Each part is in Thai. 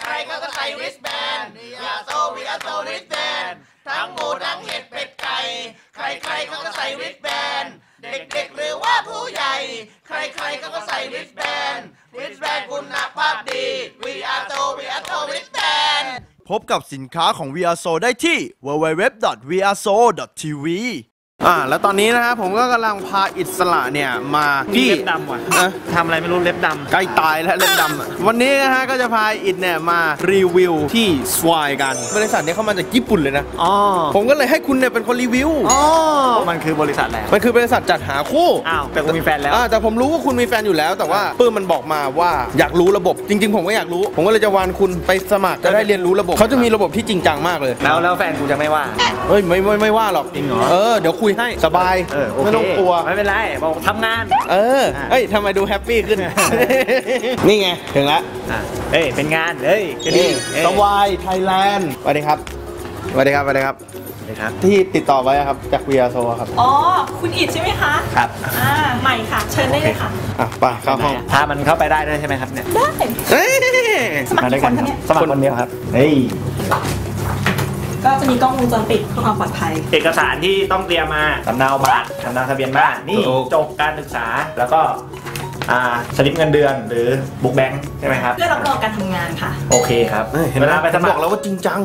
รๆเขาก็ใส่ริสแบนวีอาโซริสแบนทั้งหมูทั้งเห็ดเป็ดไก่ใครๆเขาก็ใส่ริสแบนเด็กๆหรือว่าผู้ใหญ่ใครๆเขาก็ใส่ริสแบนคุณภาพดีวีอาโซริสแบนพบกับสินค้าของ VRSO ได้ที่ www.vrso.tv แล้วตอนนี้นะฮะผมก็กำลังพาอิสระเนี่ยมาที่เล็บดำว่ะทำอะไรไม่รู้เล็บดำใกล้ตายแล้วเล็บดำวันนี้นะฮะก็จะพาอิดเนี่ยมารีวิวที่สวายกันบริษัทนี้เข้ามาจากญี่ปุ่นเลยนะผมก็เลยให้คุณเนี่ยเป็นคนรีวิวมันคือบริษัทอะไรมันคือบริษัทจัดหาคู่แต่กูมีแฟนแล้วแต่ผมรู้ว่าคุณมีแฟนอยู่แล้วแต่ว่าปื้มมันบอกมาว่าอยากรู้ระบบจริงๆผมก็อยากรู้ผมก็เลยจะวานคุณไปสมัครจะได้เรียนรู้ระบบเขาจะมีระบบที่จริงจังมากเลยแล้วแฟนกูจะไม่ว่าเฮ้ยไม่ว่าหรอกจริงเหรอเดี๋ยวคุยให้สบายไม่ต้องกลัวไม่เป็นไรบอกทำงานเฮ้ยทำไมดูแฮปปี้ขึ้นนี่ไงถึงแล้วเป็นงานเฮ้ยนี่สวายไทยแลนด์สวัสดีครับที่ติดต่อไว้ครับจาก VRSO ครับคุณอิดใช่ไหมคะครับใหม่ค่ะเชิญได้เลยค่ะไปเข้าห้องพามันเข้าไปได้ด้วยใช่ไหมครับเนี่ยได้สมัครกี่คนคะเนี่ยสมัครคนเดียวครับก็จะมีกล้องวงจรปิดเพื่อความปลอดภัยเอกสารที่ต้องเตรียมมาสำเนาบัตรสำเนาทะเบียนบ้านนี่จบการศึกษาแล้วก็สลิปเงินเดือนหรือบุ๊กแบงค์ใช่ไหมครับเพื่อรับรองการทำงานค่ะโอเคครับเวลาไปสมัครบอกแล้วว่าจริงจัง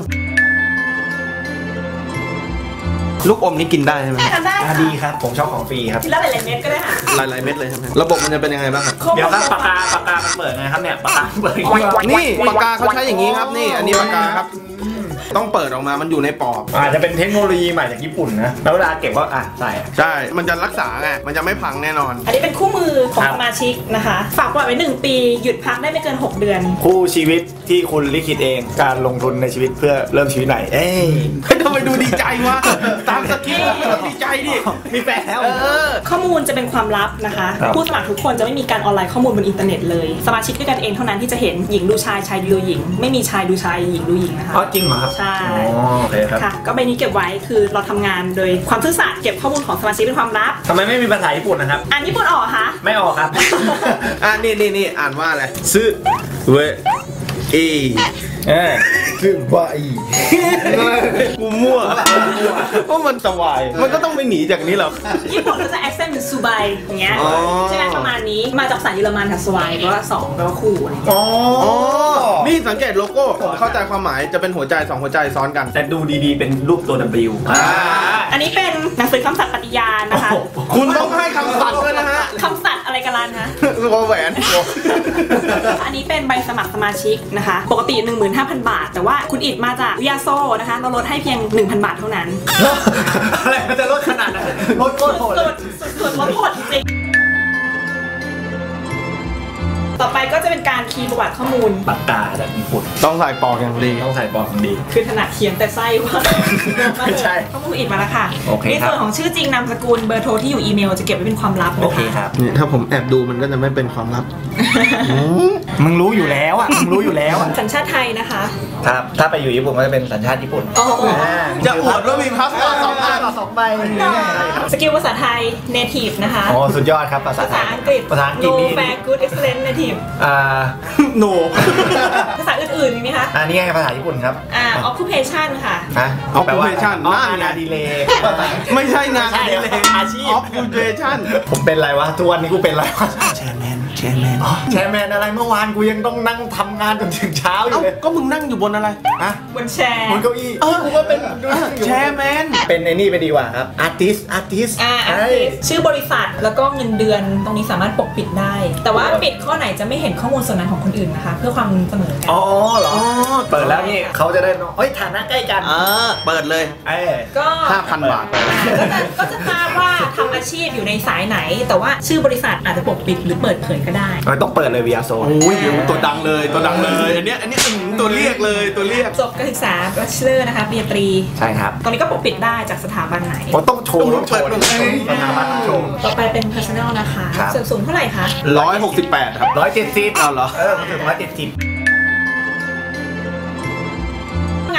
ลูกอมนี่กินได้ใช่ไหมได้ดีครับผมชอบของฟรีครับกินแล้วหลายเม็ดก็ได้ค่ะหลายเม็ดเลยใช่ไหมระบบมันจะเป็นยังไงบ้างครับเดี๋ยวครับปากกามันเปิดไงครับเนี่ยปากกาเปิดนี่ปากกาเขาใช้อย่างนี้ครับนี่อันนี้ปากกาครับต้องเปิดออกมามันอยู่ในปอกอาจจะเป็นเทคโนโลยีใหม่จากญี่ปุ่นนะแล้วเวลาเก็บก็ใช่มันจะรักษาไงมันจะไม่พังแน่นอนอันนี้เป็นคู่มือของสมาชิกนะคะฝากปล่อยไว้1 ปีหยุดพักได้ไม่เกิน6 เดือนคู่ชีวิตที่คุณลิขิตเองการลงทุนในชีวิตเพื่อเริ่มชีวิตใหม่ทำไมดูดีใจวะตามสคริปต์ไม่ต้องดีใจดิมีแฟนแล้วข้อมูลจะเป็นความลับนะคะผู้สมัครทุกคนจะไม่มีการออนไลน์ข้อมูลบนอินเทอร์เน็ตเลยสมาชิกด้วยกันเองเท่านั้นที่จะเห็นหญิงดูชายชายดูหญิงไม่มีชายดูชายหญิงดูหญิงนะคะจริงเหรอครับใช่โอเคครับค่ะก็ใบนี้เก็บไว้คือเราทำงานโดยความซื่อสัตย์เก็บข้อมูลของสมาชิกเป็นความลับทำไมไม่มีภาษาญี่ปุ่นนะครับอ่านญี่ปุ่นออกคะไม่ออกครับนี่อ่านว่าอะไรซึเวซึบายกูมั่วเพราะมันสวายมันก็ต้องไม่หนีจากนี้หรอกญี่ปุ่นเขาจะ accent เป็นซูบายอย่างเงี้ยใช่ไหมประมาณนี้มาจากภาษาเยอรมันค่ะสวายแปลว่า2แปลว่าคู่นี่สังเกตโลโก้ผมเข้าใจความหมายจะเป็นหัวใจ2หัวใจซ้อนกันแต่ดูดีๆเป็นรูปตัว W อันนี้เป็นหนังสือคำศัพท์ปฏิญาณนะคะคุณต้องให้คำศัพท์ด้วยนะฮะคำศัพท์อะไรกันล่ะคะวอแหวนอันนี้เป็นใบสมัครสมาชิกนะคะปกติ 15,000 บาทแต่ว่าคุณอิดมาจากVRSOนะคะเราลดให้เพียง 1,000 บาทเท่านั้นอะไรมันจะลดขนาดนั้นลดโคตรโหดสุดลดโหดจริงต่อไปก็จะเป็นการคีย์ประวัติข้อมูลปากกาแบบญี่ปุ่นต้องใส่ปอกอย่างดีต้องใส่ปอกอย่างดีคือถนัดเขียนแต่ไส้ว่าไม่ใช่ข้อมูลอิดมาแล้วค่ะในส่วนของชื่อจริงนามสกุลเบอร์โทรที่อยู่อีเมลจะเก็บไว้เป็นความลับนะคะโอเคครับนี่ถ้าผมแอบดูมันก็จะไม่เป็นความลับมึงรู้อยู่แล้วสัญชาติไทยนะคะครับถ้าไปอยู่ญี่ปุ่นก็จะเป็นสัญชาติญี่ปุ่นจะอวดว่ามีพาสปอร์ต 2 ใบสกิลภาษาไทย native นะคะสุดยอดครับภาษาอังกฤษนี่ no fair good excellent native no ภาษาอื่นๆมีไหมคะนี่ไงภาษาญี่ปุ่นครับ occupation ค่ะ occupation งานดีเลย์ไม่ใช่งานดีเลย์อาชีพ occupation ผมเป็นไรวะทุกวันนี้กูเป็นไรวะแชร์แมนอะไรเมื่อวานกูยังต้องนั่งทำงานจนถึงเช้าอยู่เลยก็มึงนั่งอยู่บนอะไรบนแชร์บนเก้าอี้กูก็เป็นแชร์แมนเป็นไอ้นี่ไปดีกว่าครับอาร์ติสชื่อบริษัทแล้วก็เงินเดือนตรงนี้สามารถปกปิดได้แต่ว่าปิดข้อไหนจะไม่เห็นข้อมูลส่วนนั้นของคนอื่นนะคะเพื่อความเสมอกันเหรอเปิดแล้วนี่เขาจะได้ฐานะใกล้กันเปิดเลยก็ 5,000 บาทก็จะทราบว่าทำอาชีพอยู่ในสายไหนแต่ว่าชื่อบริษัทอาจจะปกปิดหรือเปิดเผยก็ได้ต้องเปิดเลย VRSO เดี๋ยวตัวดังเลยอันนี้ตัวเรียกจบการศึกษาบัชเลอร์นะคะปริญญาตรีใช่ครับตอนนี้ก็ปกปิดได้จากสถาบันไหนต้องโชว์สถาบันโชว์ต่อไปเป็น personal นะคะส่วนสูงเท่าไหร่คะ 168ครับ 170 เอาเหรอถึง170 งาน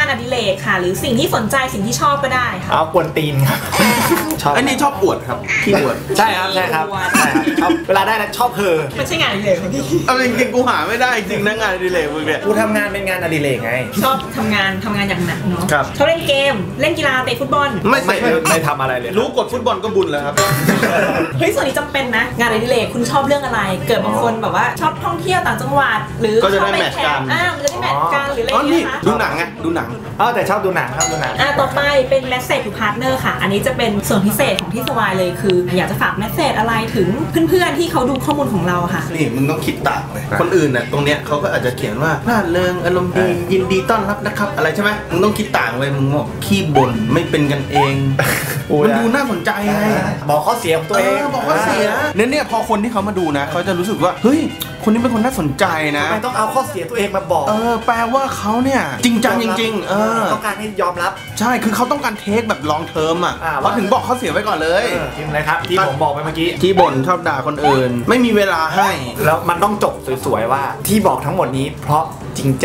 านอดิเรกค่ะ หรือสิ่งที่สนใจสิ่งที่ชอบก็ได้ค่ะเอากวนตีนครับชอบอันนี้ชอบอวดครับขี้อวดใช่ครับใช่ครับใช่ครับชอบเวลาได้แล้วชอบเพอไม่ใช่งานอดิเรกของพี่เอาจริงๆกูหาไม่ได้จริงนะงานอดิเรกมึงเนี่ยกูทำงานเป็นงานอดิเรกไงชอบทำงานอย่างหนักเนาะครับชอบเล่นเกมเล่นกีฬาเตะฟุตบอลไม่ทำอะไรเลยรู้กดฟุตบอลก็บุญแล้วครับเฮ้ยส่วนนี้จำเป็นนะงานอดิเรกคุณชอบเรื่องอะไร เกิดบางคนแบบว่าชอบท่องเที่ยวต่างจังหวัดหรือก็จะได้ชอบปแมทช์กันมันจะได้แมทช์กันหรืออะไรออ๋อย่างเงี้นี่ยนะคะดูหนังไงดูหนังแต่ชอบดูหนังครับดูหนังต่อไปเป็น message to partner ค่ะ อันนี้จะเป็นส่วนพิเศษของที่สวายเลยคือ อยากจะฝาก message อะไรถึงเพื่อนๆที่เขาดูข้อมูลของเราค่ะนี่มึงต้องคิดต่างเลยคนอื่นน่ะตรงเนี้ยเขาก็อาจจะเขียนว่าร่าเริงอารมณ์ดียินดีต้อนรับนะครับอะไรใช่ไหมมึงต้องคิดต่างเลยมึงบอกขี้บ่นไม่เป็นกันเองโอ้ยมันดูน่าสนใจไงบอกข้อเสียของตัวเองบอกว่าเสียเนี่ยพอคนที่เขามาดูนะเขาจะรู้สึกว่าเฮ้ยคนนี้เป็นคนน่าสนใจนะทำไมต้องเอาข้อเสียตัวเองมาบอกแปลว่าเขาเนี่ยจริงจังจริงๆต้องการให้ยอมรับใช่คือเขาต้องการเทคแบบลองเทอมอ่ะว่าเขาถึงบอกเขาเสียไว้ก่อนเลยทีมอะไรครับที่ผมบอกไปเมื่อกี้ที่บ่นชอบด่าคนอื่น ไม่มีเวลาให้แล้วมันต้องจบสวยๆว่าที่บอกทั้งหมดนี้เพราะจริงใจ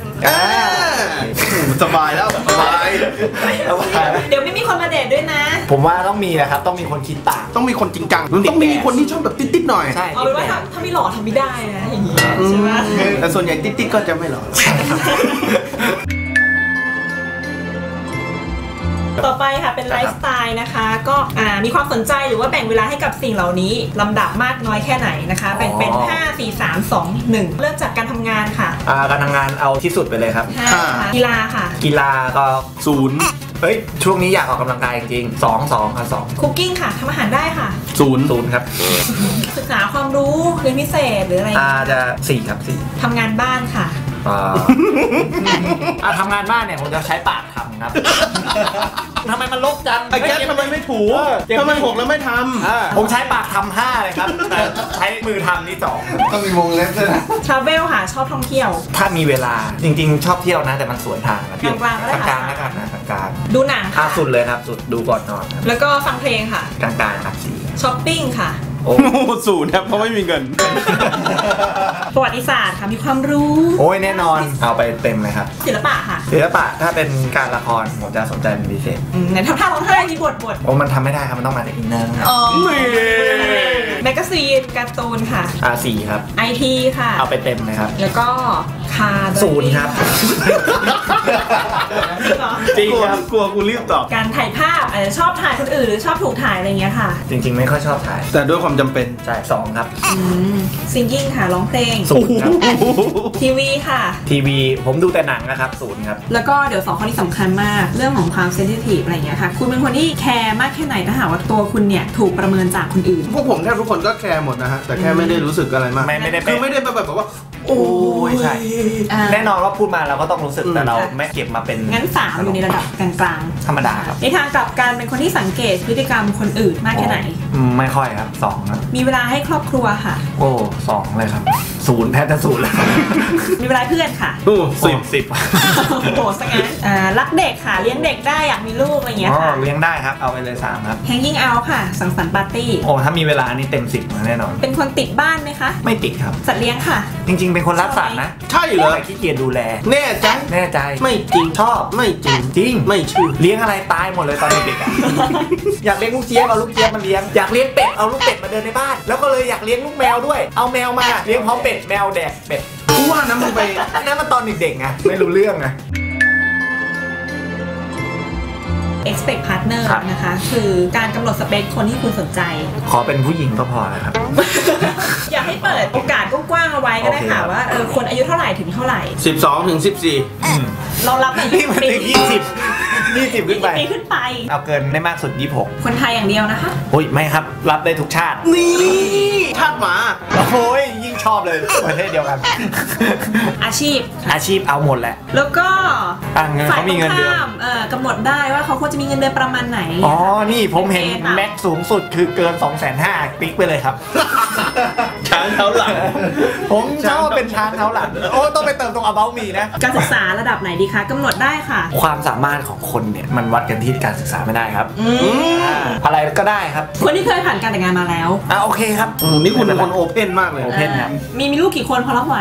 สบายแล้วสบายเดี๋ยวไม่มีคนมาเดทด้วยนะผมว่าต้องมีนะครับต้องมีคนคิดต่างต้องมีคนจริงจังต้องมีคนที่ชอบแบบติ๊ดๆหน่อยใช่เอาเป็นว่าถ้าไม่หล่อทำไม่ได้นะอย่างนี้ใช่ไหมแต่ส่วนใหญ่ติ๊ดๆก็จะไม่หรอกต่อไปค่ะเป็นไลฟ์สไตล์นะคะก็มีความสนใจหรือว่าแบ่งเวลาให้กับสิ่งเหล่านี้ลำดับมากน้อยแค่ไหนนะคะแบ่งเป็น 5 4 3 2 1 เริ่มจากการทำงานค่ะการทำงานเอาที่สุดไปเลยครับ 5กีฬาค่ะกีฬาก็ 0 เฮ้ยช่วงนี้อยากออกกำลังกายจริงๆ2ครับ2 คุกกิ้งค่ะทำอาหารได้ค่ะ 0 ครับศึกษาความรู้เรียนพิเศษหรืออะไรจะ4ครับ4 ทำงานบ้านค่ะทำงานบ้านเนี่ยผมจะใช้ปากทำครับ ทำไมมันลกจังไอ้แก๊สทำไมไม่ถูทำไมหกแล้วไม่ทำผมใช้ปากทำ5เลยครับแต่ใช้มือทำนี่2 ต้องมีวงเล็บด้วยนะทราเวลค่ะชอบท่องเที่ยวถ้ามีเวลาจริงๆ ชอบเที่ยวนะแต่มันสวนทางนะกลางๆก็ได้กลางๆแล้วกันนะกลางดูหนังๆค่ะสุดเลยครับสุดดูก่อนนอนครับแล้วก็ฟังเพลงค่ะกลางๆครับ4 ช้อปปิ้งค่ะโอ้ 0ครับเพราะไม่มีเงินประวัติศาสตร์ค่ะมีความรู้โอ้ยแน่นอนเอาไปเต็มเลยครับศิลปะค่ะศิลปะถ้าเป็นการละครผมจะสนใจเป็นพิเศษไหนทำท่าร้องไห้ที่บทโอ้มันทำไม่ได้ครับมันต้องมาจากอินเนอร์ครับอ๋อแมกกาซีนการ์ตูนค่ะ 4ครับ IT ค่ะเอาไปเต็มเลยครับแล้วก็คาร์ 0ครับ จริงครับกลัวกูรีบตอบการถ่ายภาพอาจจะชอบถ่ายคนอื่นหรือชอบถูกถ่ายอะไรเงี้ยค่ะจริงๆไม่ค่อยชอบถ่ายแต่ด้วยความจำเป็นใช่2ครับซิงกิ้งค่ะร้องเพลง 0ครับทีวีค่ะทีวีผมดูแต่หนังนะครับ0ครับแล้วก็เดี๋ยว2ข้อนี้สำคัญมากเรื่องของความเซนซิทีฟอะไรเงี้ยค่ะคุณเป็นคนที่แคร์มากแค่ไหนถ้าหากว่าตัวคุณเนี่ยถูกประเมินจากคนอื่นพวกผมแทบทุกคนก็แคร์หมดนะฮะ แต่แค่ไม่ได้รู้สึกอะไรมากไม่ได้คือไม่ได้แบบว่า โอ้ใช่ แน่นอนว่าพูดมาเราก็ต้องรู้สึกแต่เราค่ะไม่เก็บมาเป็นงั้น3อยู่ในระดับกลางธรรมดาครับๆในทางกลับกันเป็นคนที่สังเกตพฤติกรรมคนอื่นมากแค่ไหนไม่ค่อยครับ2ครับมีเวลาให้ครอบครัวค่ะโอ้2เลยครับ0แทบจะ0เลยมีเวลาให้เพื่อนค่ะโอ้ 10 โอ้โหซะงั้นรักเด็กค่ะเลี้ยงเด็กได้อยากมีลูกอะไรเงี้ยค่ะเลี้ยงได้ครับเอาไปเลย3ครับ hanging out ค่ะสังสรรค์ปาร์ตี้โอ้ถ้ามีเวลานี่เต็ม10มาแน่นอนเป็นคนติดบ้านไหมคะไม่ติดครับสัตว์เลี้ยงค่ะจริงๆเป็นคนรักสัตว์นะใช่เหรอแต่ขี้เกียจดูแลแน่ใจแน่ใจไม่จริงชอบไม่จริงจริงไม่เชื่อเลี้ยงอะไรตายหมดเลยตอนเด็กๆอะ อยากเลี้ยงลูกเจี๊ยบเอาลูกเจี๊ยบมาเลี้ยงอยากเลี้ยงเป็ดเอาลูกเป็ดมาเดินในบ้านแล้วก็เลยอยากเลี้ยงลูกแมวด้วยเอาแมวมาเลี้ยงพร้อมเป็ดแมวแดกเป็ดกูว่านะมึงไปอันนั้นมันตอนเด็กๆไงไม่รู้เรื่องไง expect partner ครับนะคะ คือการกำหนดสเปคคนที่คุณสนใจขอเป็นผู้หญิงก็พอแล้วครับอยากให้เปิดโอกาสกว้างๆเอาไว้ก็ได้ค่ะโอเคว่าคนอายุเท่าไหร่ถึงเท่าไหร่ 12 ถึง 14 เรารับอายุนี่มันถึง20ขึ้นไปปีขึ้นไปเอาเกินได้มากสุด26 คนไทยอย่างเดียวนะคะอุ้ยไม่ครับรับได้ทุกชาตินี่ชาติหมาโอ้ยยิ่งชอบเลยประเทศเดียวกันอาชีพอาชีพเอาหมดแหละแล้วก็เงินฝ่ายเขาตมีรงเงินเดือนข้ามกำหนดได้ว่าเขาควรจะมีเงินเดือนประมาณไหนอ๋อนี่ผมเห็นเป็นเกณฑ์แม็กซ์สูงสุดคือเกิน 250,000ปิ๊กไปเลยครับช้างเท้าหลังผมชอบเป็นช้างเท้าหลังโอ้ต้องไปเติมตรง about me นะการศึกษาระดับไหนดีคะกำหนดได้ค่ะความสามารถของคนเนี่ยมันวัดกันที่การศึกษาไม่ได้ครับอะไรก็ได้ครับคนที่เคยผ่านการแต่งงานมาแล้วโอเคครับนี่คุณเป็นคนโอเพนมากเลยโอเพนครับมีลูกกี่คนพอรับไหว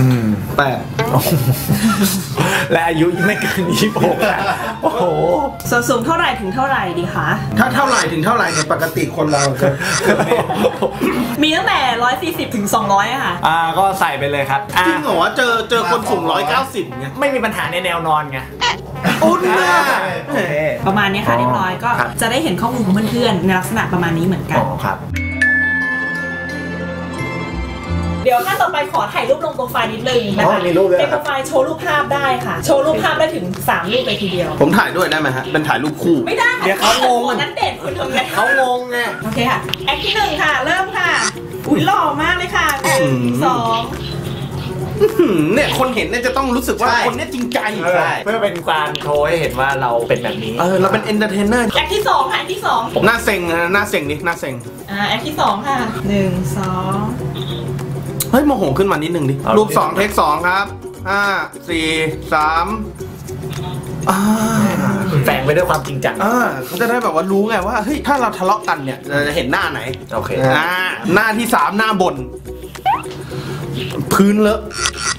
8 และอายุไม่เกิน26อ่ะโอ้โหส่วนสูงเท่าไหร่ถึงเท่าไหร่ดีคะถ้าเท่าไหร่ถึงเท่าไหร่เนี่ยปกติคนเราจะมีตั้งแต่140ถึง200อะค่ะก็ใส่ไปเลยครับจริงเหรอเจอคนสูง190เนี่ยไม่มีปัญหาในแนวนอนไงอุ่นนะโอเคประมาณนี้ค่ะเรียบร้อยก็ครับจะได้เห็นข้อมูลของเพื่อนๆในลักษณะประมาณนี้เหมือนกันครับเดี๋ยวขั้นต่อไปขอถ่ายรูปลงโปรไฟล์นิดนึงนะคะมีรูปด้วยเป็นโปรไฟล์โชว์รูปภาพได้ค่ะ โชว์รูปภาพได้ถึง3รูปเลยทีเดียวผมถ่ายด้วยได้ไหมฮะเป็นถ่ายรูปคู่ไม่ได้เดี๋ยวเขางงคนนั้นเด่นคุณทำไงเขางงไงโอเคค่ะแอคที่1ค่ะเริ่มค่ะอุ้ยหล่อมากเลยค่ะ1 2 เนี่ยคนเห็นเนี่ยจะต้องรู้สึกว่าใช่คนเนี้ยจริงใจเพื่อเป็นการโชว์ให้เห็นว่าเราเป็นแบบนี้เราเป็นเอนเตอร์เทนเนอร์แอคที่2ค่ะแอคที่2 หน้าเซ็งนะหน้าเซ็งดิหน้าเซ็งแอคที่2ค่ะ1 2 เฮ้ยโมโหขึ้นมานิดนึงดิเอารูปดิ 2 เทค 2 ครับ 5 4 3 แฝงไปด้วยความจริงจังเขาจะได้แบบว่ารู้ไงว่าเฮ้ยถ้าเราทะเลาะกันเนี่ยเราจะเห็นหน้าไหนโอเคหน้าที่ 3 หน้าบน พื้นเลอะ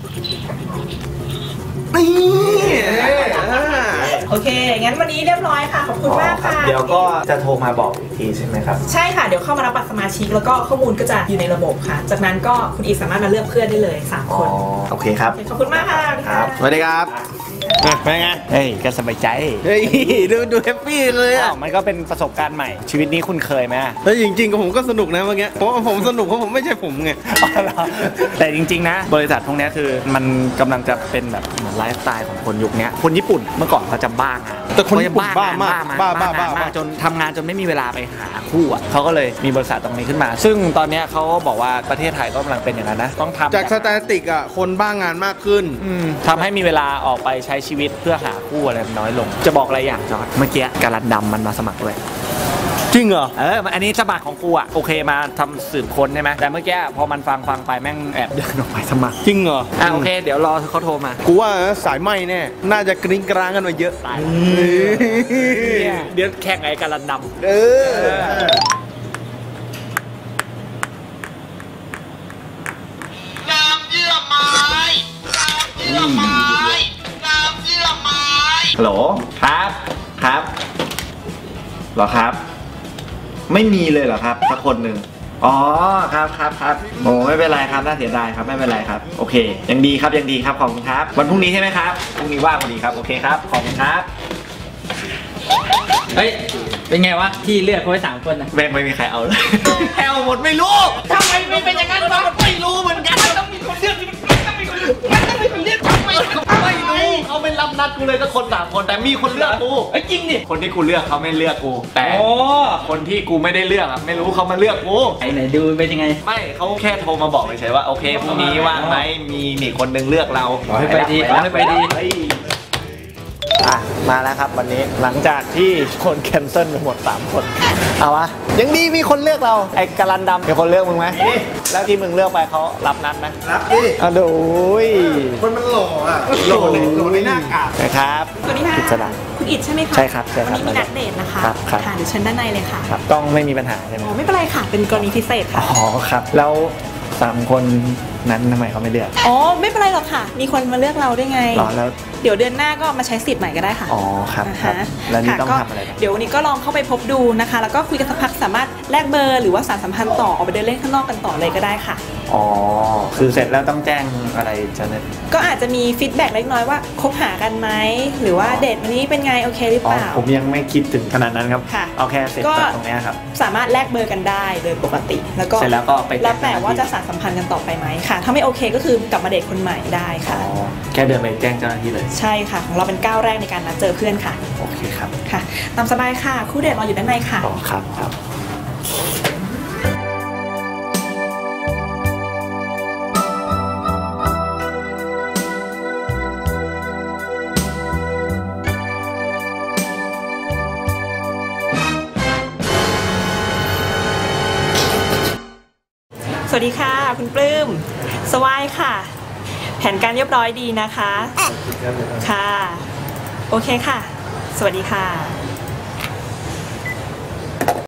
นี่อ่าโอเค งั้นวันนี้เรียบร้อยค่ะ ขอบคุณมากค่ะเดี๋ยวก็จะโทรมาบอกอีกทีใช่ไหมครับใช่ค่ะ เดี๋ยวเข้ามารับบัตรสมาชิกแล้วก็ข้อมูลก็จะอยู่ในระบบค่ะ จากนั้นก็คุณอีกสามารถมาเลือกเพื่อนได้เลย3 คนโอเคครับขอบคุณมากค่ะครับสวัสดีครับเป็นไงเฮ้ยก็สบายใจเฮ้ยดูแฮปปี้เลยอ่ะมันก็เป็นประสบการณ์ใหม่ ชีวิตนี้คุณเคยไหมแล้วจริงๆผมก็สนุกนะเมื่อกี้เพราะว่าผมสนุกเพราะผมไม่ใช่ผมไงแต่จริงๆนะบริษัทพวกนี้คือมันกำลังจะเป็นแบบเหมือนไลฟ์สไตล์ของคนยุคนี้คนญี่ปุ่นเมื่อก่อนเขาจะบ้างานแต่คนญี่ปุ่นบ้ามากบ้าจนทำงานจนไม่มีเวลาไปหาคู่อ่ะเขาก็เลยมีบริษัทตรงนี้ขึ้นมา ซึ่งตอนนี้เขาบอกว่าประเทศไทยก็กำลังเป็นอย่างนั้นนะต้องทำจากสแตติกอ่ะคนบ้างานมากขึ้นทำให้มีเวลาออกไปใช้ชีวิตเพื่อหาคู่อะไรน้อยลง จะบอกอะไรอย่างจอดเมื่อกี้การันดำมันมาสมัครด้วยจริงเหรออันนี้สมัครของกูอ่ะโอเคมาทำสืบค้นใช่ไหมแต่เมื่อกี้พอมันฟังไปแม่งแอบเดินออกไปสมัครจริงเหรอโอเคเดี๋ยวรอเขาโทรมากูว่าสายไหมแน่น่าจะกริ้งกร้างกันมาเยอะตายเดี๋ยวแข่งไอ้การันดำเออน้ำเยื่อไม้น้ำเยื่อไม้น้ำเยื่อไม้ฮัลโหลครับเหรอครับ ไม่มีเลยเหรอครับสักคนหนึ่งอ๋อครับโอ้ไม่เป็นไรครับน่าเสียดายครับไม่เป็นไรครับโอเคยังดีครับขอบคุณครับวันพรุ่งนี้ใช่ไหมครับพรุ่งนี้ว่างพอดีครับโอเคครับขอบคุณครับเฮ้ย เป็นไงวะ ที่เลือกเขาไว้3 คนนะแม่งไม่มีใครเอาเลยแถวหมดไม่รู้ทำไมไม่เป็นอย่างนั้นวะไม่รู้เหมือนกันมันต้องมีคนเลือกมันต้องมีคนเลือกทำไมไม่รู้เขาไม่รับนัดกูเลยสักคน3 คนแต่มีคนเลือกกูเฮ้ย จริงดิคนที่กูเลือกเขาไม่เลือกกูแต่โอ้คนที่กูไม่ได้เลือกอะไม่รู้เขามาเลือกกูไหนดูเป็นยังไงไม่เขาแค่โทรมาบอกเฉยๆว่าโอเคพรุ่งนี้ว่างไหมมีนี่คนหนึงเลือกเราขอให้ไปดีขอให้ไปดีมาแล้วครับวันนี้หลังจากที่คนแคนเซิลไปหมด3 คนเอาวะยังดีมีคนเลือกเราไอ้การันดำเป็นคนเลือกมึงไหมแล้วที่มึงเลือกไปเขารับนัดไหมรับดิดูคนมันหล่ออ่ะหล่อในหน้ากากนะครับสวัสดีค่ะกิจสดาคุณอิดใช่ไหมคะใช่ครับใช่ครับวันนี้มีนัดเดทนะคะครับค่ะเดี๋ยวเชิญด้านในเลยค่ะครับต้องไม่มีปัญหาใช่ไหมอ๋อไม่เป็นไรค่ะ เป็นกรณีพิเศษอ๋ค่ะอครับแล้ว3 คนนั้นทำไมเขาไม่เลือกอ๋อไม่เป็นไรหรอกค่ะ มีคนมาเลือกเราได้ไงหรอแล้วเดี๋ยวเดือนหน้าก็มาใช้สิทธิ์ใหม่ก็ได้ค่ะอ๋อครับนะครัคะบแล้วนี่ต้องค่ะทำอะไรบ้างเดี๋ยววันนี้ก็ลองเข้าไปพบดูนะคะ แล้วก็คุยกันสักพักสามารถแลกเบอร์หรือว่าสานสัมพันธ์ต่อออกไปเดินเล่นข้างนอกกันต่อเลยก็ได้ค่ะอ๋อคือเสร็จแล้วต้องแจ้งอะไรจะเนี่ยก็อาจจะมีฟีดแบ็กเล็กน้อยว่าคบหากันไหมหรือว่าเดทวันนี้เป็นไงโอเคหรืออ๋เปอล่าผมยังไม่คิดถึงขนาดนั้นครับค่ะเอาแค่เสร็จก็จากตรงเนี้ยครับสามารถแลกเบอร์กันได้โดยปกติ แล้วก็เสร็จแล้วก็ไปแจ้งแล้วแต่ว่าจะสานสัมพันธ์กันต่อไปไหมค่ะ ถ้าไม่โอเคก็คือกลับมาเดทคนใหม่ได้อ๋ค่ะอแค่เดินไปแจ้งเจ้าหน้าที่เลยใช่ค่ะ ของเราเป็นก้าวแรกในการนัดเจอเพื่อนค่ะโอเคครับค่ะ ตามสบายค่ะ คู่เดทรออยู่ด้านในค่ะอ๋อครับครับสวัสดีค่ะ คุณปลื้มสวายค่ะ แผนการเรียบร้อยดีนะคะ ค่ะ โอเคค่ะสวัสดีค่ะ